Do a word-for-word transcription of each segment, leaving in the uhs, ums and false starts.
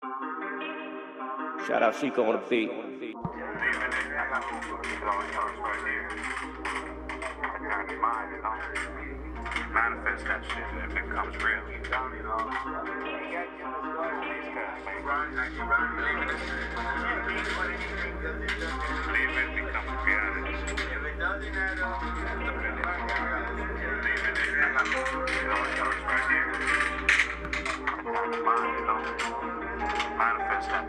Shout out Chico on the beat. Manifest that shit and it becomes real. Believe it becomes reality. If it doesn't add up, believe it, it all starts right here. Manifest that.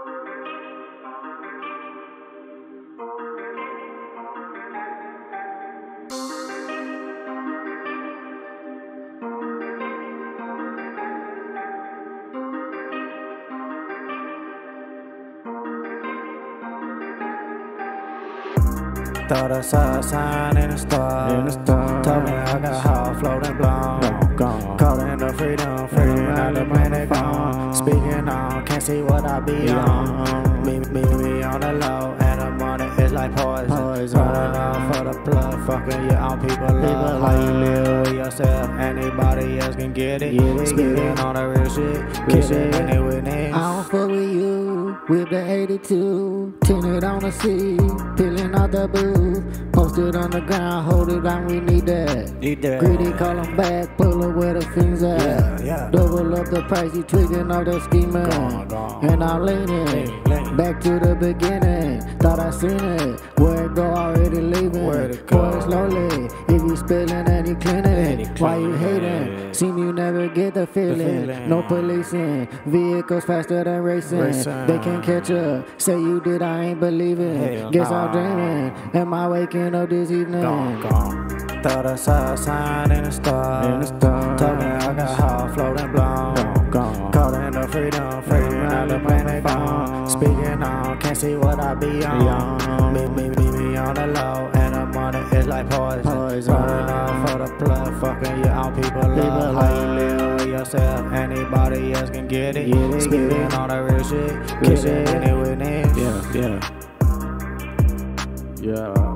Thought I saw a sign in the stars. In the stars. Told me I got hot, floating blown. Gone. Caught in the freedom, freedom out the planet gone. Speaking on, can't see what I be on. Me, me, me on the low, and the money is like poison. Poison. Running off for the plug, fucking your own people love. How you live with yourself, anybody else can get it. Get it Speaking on the real shit, kiss it any witness. I don't fuck with you, with the eighty-two, tinted on the seat, peeling out the booth. Posted on the ground, hold it down, we need that. Need that. Greedy, call them back, pull up where the things at. Yeah, yeah. Double up the price, you tweaking all the scheming. Gone, gone. And I'm leaning, Lean, lean. back to the beginning. Thought I seen it, where it go already leaving. Where it go? Pour it slowly, if you spilling and you cleaning And you it. Why you cleaning hating? it. Seem you never get the feeling. feeling. No policing, vehicles faster than racing. Racing. They can't catch up, say you did, I ain't believing. Hell Guess nah. I'm dreaming, am I waking up this evening? Gone, gone. Thought I saw a sign in the stars. In the stars. Told me I got hot, floating blown. Gone. Caught in the freedom, freedom out the planet gone. Speaking on, can't see what I be on. Me, me, me, me on the low, and the money is like poison. poison. Running off for the plug, fucking your own people love. How you live with yourself, anybody else can get it. Get it Speaking on the real shit, kiss it any witness. Yeah, yeah. Yeah.